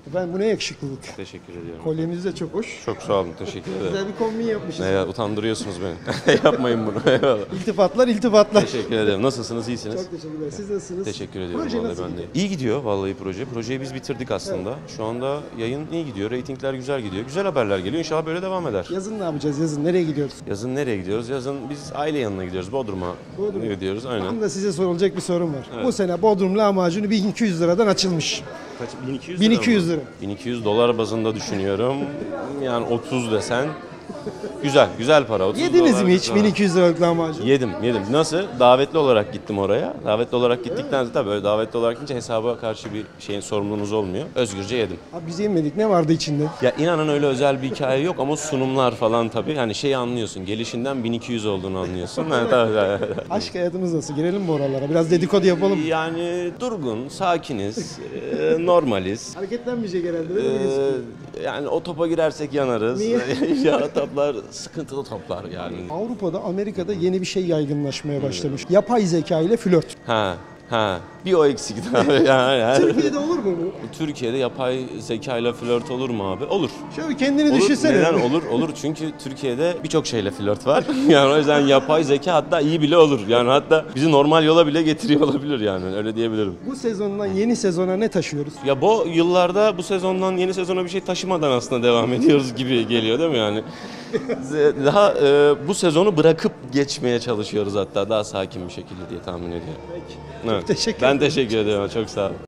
Ben bu ne yakışıklılık. Teşekkür ediyorum. Kolyemiz de çok hoş. Çok sağ olun, teşekkür ederim. Güzel bir kombin yapmışız. Ne ya, utandırıyorsunuz beni. Yapmayın bunu. Eyvallah. İltifatlar, iltifatlar. Teşekkür ederim. Nasılsınız, iyisiniz? Çok teşekkürler. Siz nasılsınız? Teşekkür ediyorum Proje vallahi nasıl ben de. gidiyor? İyi gidiyor vallahi proje. Projeyi biz bitirdik aslında. Şu anda yayın iyi gidiyor, reytingler güzel gidiyor. Güzel haberler geliyor. İnşallah böyle devam eder. Yazın ne yapacağız? Yazın nereye gidiyoruz? Yazın nereye gidiyoruz? Yazın biz aile yanına gidiyoruz. Bodrum'a gidiyoruz. Aynen. Tam da size sorulacak bir sorum var. Bu sene Bodrum lahmacunu 1200 liradan açılmış. Kaç? 1200 1200 mı? lira. 1200 dolar bazında düşünüyorum. Yani 30 desen. Güzel para. 30 Yediniz dolar mi hiç güzel. 1200 liralık lahmacun? Yedim. Nasıl? Davetli olarak gittim oraya. Davetli olarak gittikten sonra tabii öyle davetli olarak gidince hesaba karşı bir şeyin sorumluluğunuz olmuyor. Özgürce yedim. Abi biz yemedik. Ne vardı içinde? Ya inanın öyle özel bir hikaye yok ama sunumlar falan tabii. Hani şeyi anlıyorsun. Gelişinden 1200 olduğunu anlıyorsun. Yani, tabii. Aşk hayatımız nasıl? Girelim mi oralara? Biraz dedikodu yapalım. Yani durgun, sakiniz, normaliz. Hareketlenmeyecek herhalde değil mi? Yani o topa girersek yanarız. Niye? Ya toplar sıkıntılı toplar yani. Avrupa'da, Amerika'da yeni bir şey yaygınlaşmaya başlamış. Yapay zeka ile flört. Ha. Bir o eksikti abi. Yani, Türkiye'de olur mu bu? Türkiye'de yapay zekayla flört olur mu abi? Olur. Şöyle kendini Olur. düşünsene. Neden olur? Olur çünkü Türkiye'de birçok şeyle flört var. Yani o yüzden yapay zeka hatta iyi bile olur. Yani hatta bizi normal yola bile getiriyor olabilir yani. Öyle diyebilirim. Bu sezondan yeni sezona ne taşıyoruz? Ya bu yıllarda bu sezondan yeni sezona bir şey taşımadan aslında devam ediyoruz gibi geliyor değil mi yani? Daha bu sezonu bırakıp geçmeye çalışıyoruz hatta daha sakin bir şekilde diye tahmin ediyorum. Peki. Evet. Teşekkür Ben ederim. teşekkür ederim. Çok sağ olun.